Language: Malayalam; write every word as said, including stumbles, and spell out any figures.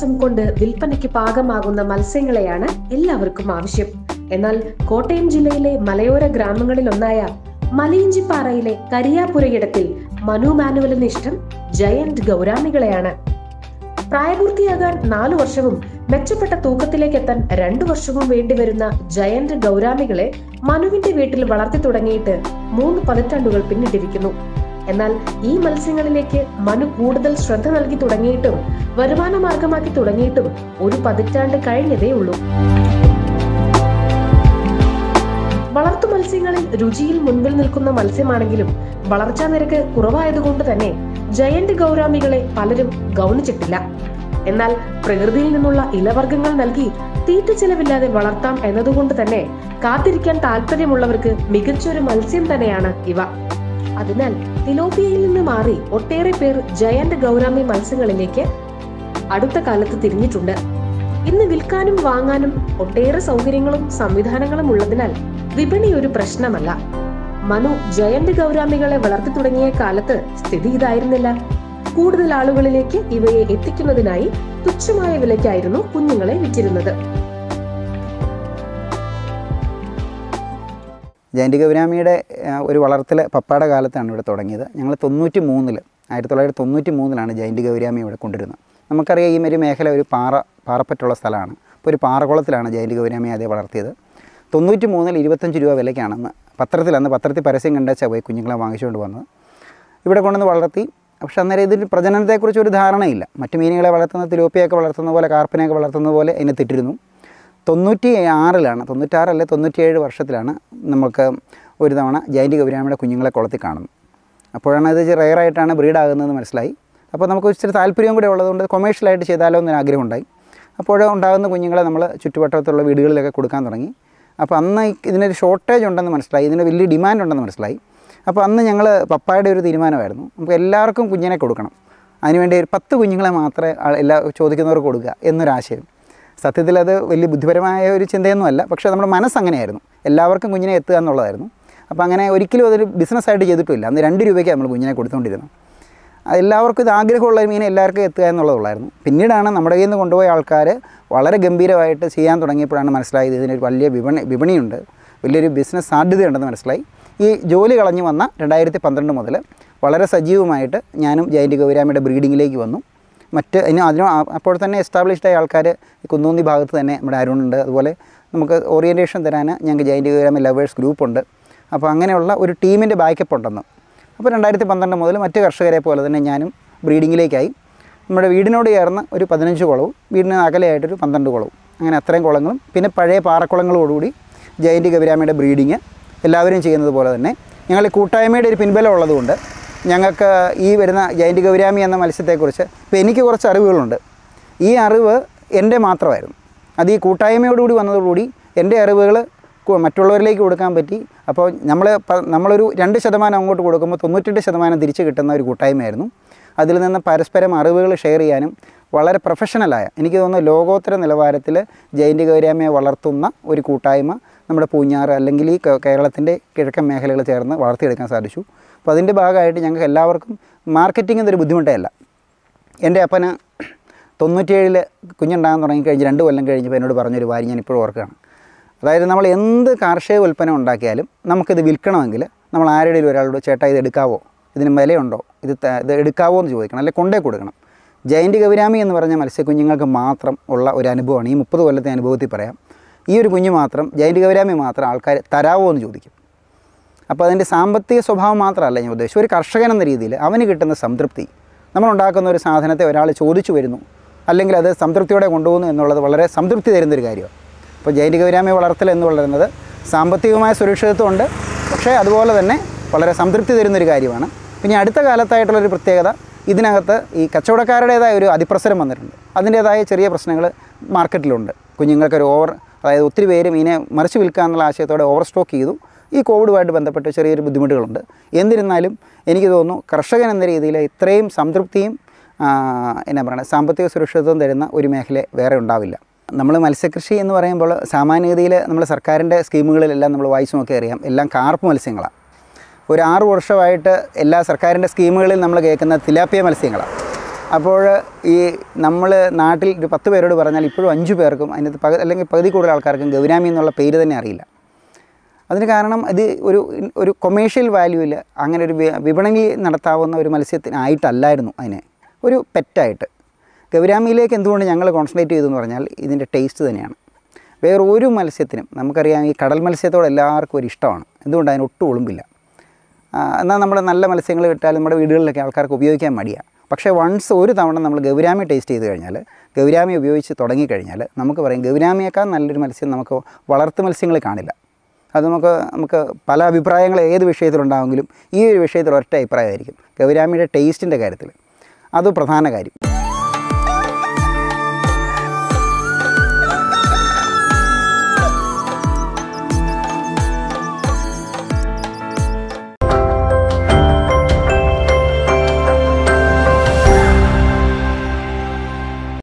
ദിവസം കൊണ്ട് വിൽപ്പനയ്ക്ക് പാകമാകുന്ന മത്സ്യങ്ങളെയാണ് എല്ലാവർക്കും ആവശ്യം. എന്നാൽ കോട്ടയം ജില്ലയിലെ മലയോര ഗ്രാമങ്ങളിലൊന്നായ മലയിഞ്ചിപ്പാറയിലെ കരിയാപുരയിടത്തിൽ മനു മാനുവലിന് ഇഷ്ടം ജയന്റ് ഗൗരാമികളെയാണ്. പ്രായപൂർത്തിയാകാൻ നാലു വർഷവും മെച്ചപ്പെട്ട തൂക്കത്തിലേക്ക് എത്താൻ രണ്ടു വർഷവും വേണ്ടിവരുന്ന ജയന്റ് ഗൗരാമികളെ മനുവിന്റെ വീട്ടിൽ വളർത്തി തുടങ്ങിയിട്ട് മൂന്ന് പതിറ്റാണ്ടുകൾ പിന്നിട്ടിരിക്കുന്നു. എന്നാൽ ഈ മത്സ്യങ്ങളിലേക്ക് മനു കൂടുതൽ ശ്രദ്ധ നൽകി തുടങ്ങിയിട്ടും വരുമാന മാർഗമാക്കി തുടങ്ങിയിട്ടും ഒരു പതിറ്റാണ്ട് കഴിഞ്ഞതേ ഉള്ളൂ. വളർത്തു മത്സ്യങ്ങളിൽ രുചിയിൽ മുൻപിൽ നിൽക്കുന്ന മത്സ്യമാണെങ്കിലും വളർച്ചാ നിരക്ക് കുറവായതുകൊണ്ട് തന്നെ ജയന്റ് ഗൗരാമികളെ പലരും ഗൗനിച്ചിട്ടില്ല. എന്നാൽ പ്രകൃതിയിൽ നിന്നുള്ള ഇലവർഗ്ഗങ്ങൾ നൽകി തീറ്റ ചെലവില്ലാതെ വളർത്താം എന്നതുകൊണ്ട് തന്നെ കാത്തിരിക്കാൻ താല്പര്യമുള്ളവർക്ക് മികച്ചൊരു മത്സ്യം തന്നെയാണ് ഇവ. അതിനാൽ തിലോപ്പിയയിൽ നിന്ന് മാറി ഒട്ടേറെ പേർ ജയന്റ് ഗൗരാമി മത്സ്യങ്ങളിലേക്ക് അടുത്ത കാലത്ത് തിരിഞ്ഞിട്ടുണ്ട്. ഇന്ന് വിൽക്കാനും വാങ്ങാനും ഒട്ടേറെ സൗകര്യങ്ങളും സംവിധാനങ്ങളും ഉള്ളതിനാൽ വിപണി ഒരു പ്രശ്നമല്ല. മനു ജയന്റ് ഗൗരാമികളെ വളർത്തി തുടങ്ങിയ കാലത്ത് സ്ഥിതി ഇതായിരുന്നില്ല. കൂടുതൽ ആളുകളിലേക്ക് ഇവയെ എത്തിക്കുന്നതിനായി തുച്ഛമായ വിലയ്ക്കായിരുന്നു കുഞ്ഞുങ്ങളെ വിറ്റിരുന്നത്. ജയന്റ് ഗൗരാമിയുടെ ഒരു വളർത്തൽ പപ്പായുടെ കാലത്താണ് ഇവിടെ തുടങ്ങിയത്. ഞങ്ങൾ തൊണ്ണൂറ്റി മൂന്നിൽ ആയിരത്തി തൊള്ളായിരത്തി തൊണ്ണൂറ്റി മൂന്നിലാണ് ജയന്റ് ഗൗരാമി ഇവിടെ കൊണ്ടുവരുന്നത്. നമുക്കറിയാം ഈ ഒരു മേഖല ഒരു പാറ പാറപ്പറ്റുള്ള സ്ഥലമാണ്. അപ്പോൾ ഒരു പാറകുളത്തിലാണ് ജയന്റ് ഗൗരാമി അതേ വളർത്തിയത്. തൊണ്ണൂറ്റി മൂന്നിൽ ഇരുപത്തഞ്ച് രൂപ വിലയ്ക്കാണെന്ന് പത്രത്തിൽ അന്ന് പത്രത്തിൽ പരസ്യം കണ്ടുവച്ചാൽ പോയി കുഞ്ഞുങ്ങളെ വാങ്ങിച്ചുകൊണ്ട് വന്നത്. ഇവിടെ കൊണ്ടുവന്ന് വളർത്തി. പക്ഷെ അന്നേരം ഇതിൽ പ്രജനനത്തെക്കുറിച്ച് ഒരു ധാരണയില്ല. മറ്റു മീനുകളെ വളർത്തുന്ന തിലോപ്പിയൊക്കെ വളർത്തുന്ന പോലെ കാർപ്പിനെയൊക്കെ വളർത്തുന്ന പോലെ അതിനെ തിട്ടിരുന്നു. തൊണ്ണൂറ്റി ആറിലാണ് തൊണ്ണൂറ്റാറല്ലേ തൊണ്ണൂറ്റിയേഴ് വർഷത്തിലാണ് നമുക്ക് ഒരു തവണ ജയന്റ് ഗൗരാമിയുടെ കുഞ്ഞുങ്ങളെ കുളത്തിൽ കാണുന്നത്. അപ്പോഴാണ് ഇത് റെയറായിട്ടാണ് ബ്രീഡാകുന്നതെന്ന് മനസ്സിലായി. അപ്പോൾ നമുക്ക് ഇച്ചിരി താല്പര്യം കൂടെ ഉള്ളതുകൊണ്ട് കൊമേഴ്ഷ്യലായിട്ട് ചെയ്താലോ എന്നൊരു ആഗ്രഹം ഉണ്ടായി. അപ്പോൾ ഉണ്ടാകുന്ന കുഞ്ഞുങ്ങളെ നമ്മൾ ചുറ്റുവട്ടത്തുള്ള വീടുകളിലൊക്കെ കൊടുക്കാൻ തുടങ്ങി. അപ്പോൾ അന്ന് ഇതിനൊരു ഷോർട്ടേജ് ഉണ്ടെന്ന് മനസ്സിലായി, ഇതിന് വലിയ ഡിമാൻഡ് ഉണ്ടെന്ന് മനസ്സിലായി. അപ്പോൾ അന്ന് ഞങ്ങൾ പപ്പായുടെ ഒരു തീരുമാനമായിരുന്നു, നമുക്ക് എല്ലാവർക്കും കുഞ്ഞിനെ കൊടുക്കണം, അതിനുവേണ്ടി ഒരു പത്ത് കുഞ്ഞുങ്ങളെ മാത്രമേ എല്ലാ ചോദിക്കുന്നവർക്ക് കൊടുക്കുക എന്നൊരാശയം. സത്യത്തിൽ അത് വലിയ ബുദ്ധിപരമായ ഒരു ചിന്തയൊന്നുമല്ല, പക്ഷേ നമ്മുടെ മനസ്സങ്ങനെയായിരുന്നു, എല്ലാവർക്കും കുഞ്ഞിനെ എത്തുക എന്നുള്ളതായിരുന്നു. അപ്പോൾ അങ്ങനെ ഒരിക്കലും അതൊരു ബിസിനസ്സായിട്ട് ചെയ്തിട്ടില്ല. അന്ന് രണ്ട് രൂപയ്ക്ക് നമ്മൾ കുഞ്ഞിനെ കൊടുത്തുകൊണ്ടിരുന്നത്. എല്ലാവർക്കും ഇത് ആഗ്രഹമുള്ള മീനെ എല്ലാവർക്കും എത്തുക എന്നുള്ളതുള്ളായിരുന്നു. പിന്നീടാണ് നമ്മുടെ കയ്യിൽ നിന്ന് കൊണ്ടുപോയ ആൾക്കാർ വളരെ ഗംഭീരമായിട്ട് ചെയ്യാൻ തുടങ്ങിയപ്പോഴാണ് മനസ്സിലായത് ഇതിനൊരു വലിയ വിപണി വിപണിയുണ്ട്, വലിയൊരു ബിസിനസ് സാധ്യതയുണ്ടെന്ന് മനസ്സിലായി. ഈ ജോലി കളഞ്ഞു വന്ന രണ്ടായിരത്തി പന്ത്രണ്ട് മുതൽ വളരെ സജീവമായിട്ട് ഞാനും ജയന്റ് ഗൗരാമിയുടെ ബ്രീഡിങ്ങിലേക്ക് വന്നു. മറ്റ് ഇനി അതിന് അപ്പോൾ തന്നെ എസ്റ്റാബ്ലിഷ്ഡ് ആയ ആൾക്കാർ കുന്നൂന്നി ഭാഗത്ത് തന്നെ നമ്മുടെ അരുണുണ്ട്. അതുപോലെ നമുക്ക് ഓറിയൻറ്റേഷൻ തരാൻ ഞങ്ങൾക്ക് ജയന്റ് ഗൗരാമി ലവേഴ്സ് ഗ്രൂപ്പുണ്ട്. അപ്പോൾ അങ്ങനെയുള്ള ഒരു ടീമിൻ്റെ ബാക്കപ്പ് ഉണ്ടെന്ന്. അപ്പോൾ രണ്ടായിരത്തി പന്ത്രണ്ട് മുതൽ മറ്റ് കർഷകരെ പോലെ തന്നെ ഞാനും ബ്രീഡിങ്ങിലേക്കായി. നമ്മുടെ വീടിനോട് ചേർന്ന് ഒരു പതിനഞ്ച് കുളവും വീടിന് അകലെയായിട്ടൊരു പന്ത്രണ്ട് കുളവും, അങ്ങനെ അത്രയും കുളങ്ങളും പിന്നെ പഴയ പാറക്കുളങ്ങളോടുകൂടി ജയന്റ് ഗൗരാമിയുടെ ബ്രീഡിങ് എല്ലാവരും ചെയ്യുന്നത് പോലെ തന്നെ ഞങ്ങൾ കൂട്ടായ്മയുടെ ഒരു പിൻബലം ഉള്ളതുകൊണ്ട് ഞങ്ങൾക്ക് ഈ വരുന്ന ജയന്റ് ഗൗരാമി എന്ന മത്സ്യത്തെക്കുറിച്ച് ഇപ്പോൾ എനിക്ക് കുറച്ച് അറിവുകളുണ്ട്. ഈ അറിവ് എൻ്റെ മാത്രമായിരുന്നു. അത് ഈ കൂട്ടായ്മയോടുകൂടി വന്നതോടുകൂടി എൻ്റെ അറിവുകൾ മറ്റുള്ളവരിലേക്ക് കൊടുക്കാൻ പറ്റി. അപ്പോൾ നമ്മൾ നമ്മളൊരു രണ്ട് ശതമാനം അങ്ങോട്ട് കൊടുക്കുമ്പോൾ തൊണ്ണൂറ്റെട്ട് ശതമാനം തിരിച്ച് കിട്ടുന്ന ഒരു കൂട്ടായ്മയായിരുന്നു. അതിൽ നിന്ന് പരസ്പരം അറിവുകൾ ഷെയർ ചെയ്യാനും വളരെ പ്രൊഫഷണലായ, എനിക്ക് തോന്നുന്നു ലോകോത്തര നിലവാരത്തിൽ ജയന്റ് ഗൗരാമിയെ വളർത്തുന്ന ഒരു കൂട്ടായ്മ നമ്മുടെ പൂഞ്ഞാറ് അല്ലെങ്കിൽ ഈ കേരളത്തിൻ്റെ കിഴക്കൻ മേഖലകൾ ചേർന്ന് വളർത്തിയെടുക്കാൻ സാധിച്ചു. അപ്പോൾ അതിൻ്റെ ഭാഗമായിട്ട് ഞങ്ങൾക്ക് എല്ലാവർക്കും മാർക്കറ്റിംഗ് എന്നൊരു ബുദ്ധിമുട്ടേ അല്ല. എൻ്റെ അപ്പന് തൊണ്ണൂറ്റിയേഴിൽ കുഞ്ഞുണ്ടാകാൻ തുടങ്ങിക്കഴിഞ്ഞ് രണ്ട് കൊല്ലം കഴിഞ്ഞപ്പോൾ എന്നോട് പറഞ്ഞൊരു കാര്യം ഞാൻ ഇപ്പോഴും ഓർക്കുകയാണ്. അതായത് നമ്മൾ എന്ത് കാർഷിക ഉൽപ്പന്നം ഉണ്ടാക്കിയാലും നമുക്കിത് വിൽക്കണമെങ്കിൽ നമ്മൾ ആരുടെയും ഒരാളോട് ചേട്ടാ ഇത് എടുക്കാവോ, ഇതിന് വിലയുണ്ടോ, ഇത് ഇത് എടുക്കാവോ എന്ന് ചോദിക്കണം, അല്ലെങ്കിൽ കൊണ്ടേ കൊടുക്കണം. ജയന്റ് ഗൗരാമി എന്ന് പറഞ്ഞ മത്സ്യക്കുഞ്ഞുങ്ങൾക്ക് മാത്രം ഉള്ള ഒരു അനുഭവമാണ്. ഈ മുപ്പത് കൊല്ലത്തെ അനുഭവത്തിൽ പറയാം. ഈ ഒരു കുഞ്ഞ് മാത്രം, ജയന്റ് ഗൗരാമി മാത്രം ആൾക്കാർ തരാവോ എന്ന് ചോദിക്കും. അപ്പോൾ അതിൻ്റെ സാമ്പത്തിക സ്വഭാവം മാത്രമല്ല ഞാൻ ഉദ്ദേശിച്ചു, ഒരു കർഷകൻ എന്ന രീതിയിൽ അവന് കിട്ടുന്ന സംതൃപ്തി, നമ്മളുണ്ടാക്കുന്ന ഒരു സാധനത്തെ ഒരാൾ ചോദിച്ചു വരുന്നു അല്ലെങ്കിൽ അത് സംതൃപ്തിയോടെ കൊണ്ടുപോകുന്നു എന്നുള്ളത് വളരെ സംതൃപ്തി തരുന്നൊരു കാര്യമാണ്. അപ്പോൾ ജയന്റ് ഗൗരാമി വളർത്തൽ എന്ന് പറയുന്നത് സാമ്പത്തികമായ സുരക്ഷിതത്വമുണ്ട്, പക്ഷേ അതുപോലെ തന്നെ വളരെ സംതൃപ്തി തരുന്നൊരു കാര്യമാണ്. പിന്നെ അടുത്ത കാലത്തായിട്ടുള്ളൊരു പ്രത്യേകത, ഇതിനകത്ത് ഈ കച്ചവടക്കാരുടേതായ ഒരു അതിപ്രസരം വന്നിട്ടുണ്ട്. അതിൻ്റേതായ ചെറിയ പ്രശ്നങ്ങൾ മാർക്കറ്റിലുണ്ട്. കുഞ്ഞുങ്ങൾക്കൊരു ഓവർ, അതായത് ഒത്തിരി പേര് മീനെ മറിച്ച് വിൽക്കുക എന്നുള്ള ആശയത്തോടെ ഓവർ സ്റ്റോക്ക് ചെയ്തു. ഈ കോവിഡുമായിട്ട് ബന്ധപ്പെട്ട് ചെറിയൊരു ബുദ്ധിമുട്ടുകളുണ്ട്. എന്നിരുന്നാലും എനിക്ക് തോന്നുന്നു കർഷകൻ എന്ന രീതിയിൽ ഇത്രയും സംതൃപ്തിയും എന്നാ പറയുക സാമ്പത്തിക സുരക്ഷിതത്വം തരുന്ന ഒരു മേഖല വേറെ ഉണ്ടാവില്ല. നമ്മൾ മത്സ്യകൃഷി എന്ന് പറയുമ്പോൾ സാമാന്യഗതിയിൽ നമ്മൾ സർക്കാരിൻ്റെ സ്കീമുകളിലെല്ലാം നമ്മൾ വായിച്ചു നോക്കി അറിയാം, എല്ലാം കാർപ്പ് മത്സ്യങ്ങളാണ്. ഒരു ആറ് വർഷമായിട്ട് എല്ലാ സർക്കാരിൻ്റെ സ്കീമുകളിൽ നമ്മൾ കേൾക്കുന്ന തിലാപ്പിയ മത്സ്യങ്ങളാണ്. അപ്പോൾ ഈ നമ്മൾ നാട്ടിൽ ഒരു പത്ത് പേരോട് പറഞ്ഞാൽ ഇപ്പോഴും അഞ്ച് പേർക്കും അതിനകത്ത് പക അല്ലെങ്കിൽ പകുതി കൂടുതൽ ആൾക്കാർക്കും ഗൗരാമി എന്നുള്ള പേര് തന്നെ അറിയില്ല. അതിന് കാരണം ഇത് ഒരു ഒരു കൊമേഴ്ഷ്യൽ വാല്യൂവിൽ അങ്ങനെ ഒരു വിപണി നടത്താവുന്ന ഒരു മത്സ്യത്തിനായിട്ടല്ലായിരുന്നു അതിനെ, ഒരു പെറ്റായിട്ട്. ഗൗരാമിയിലേക്ക് എന്തുകൊണ്ട് ഞങ്ങൾ കോൺസെൻട്രേറ്റ് ചെയ്തു എന്ന് പറഞ്ഞാൽ ഇതിൻ്റെ ടേസ്റ്റ് തന്നെയാണ്. വേറെ ഒരു മത്സ്യത്തിനും നമുക്കറിയാം ഈ കടൽ മത്സ്യത്തോട് എല്ലാവർക്കും ഒരു ഇഷ്ടമാണ്. എന്തുകൊണ്ട് അതിന് ഒട്ടും ഒളിമ്പില്ല. എന്നാൽ നമ്മൾ നല്ല മത്സ്യങ്ങൾ കിട്ടാൽ നമ്മുടെ വീടുകളിലൊക്കെ ആൾക്കാർക്ക് ഉപയോഗിക്കാൻ മടിയാണ്. പക്ഷേ വൺസ് ഒരു തവണ നമ്മൾ ഗൗരാമി ടേസ്റ്റ് ചെയ്ത് കഴിഞ്ഞാൽ, ഗൗരാമി ഉപയോഗിച്ച് തുടങ്ങിക്കഴിഞ്ഞാൽ നമുക്ക് പറയും ഗൗരാമിയേക്കാൾ നല്ലൊരു മത്സ്യം നമുക്ക് വളർത്തു മത്സ്യങ്ങൾ കാണില്ല. അത് നമുക്ക് നമുക്ക് പല അഭിപ്രായങ്ങൾ ഏത് വിഷയത്തിലുണ്ടാകുമെങ്കിലും ഈ ഒരു വിഷയത്തിൽ ഒറ്റ അഭിപ്രായമായിരിക്കും ഗൗരാമിയുടെ ടേസ്റ്റിൻ്റെ കാര്യത്തിൽ. അത് പ്രധാന കാര്യം.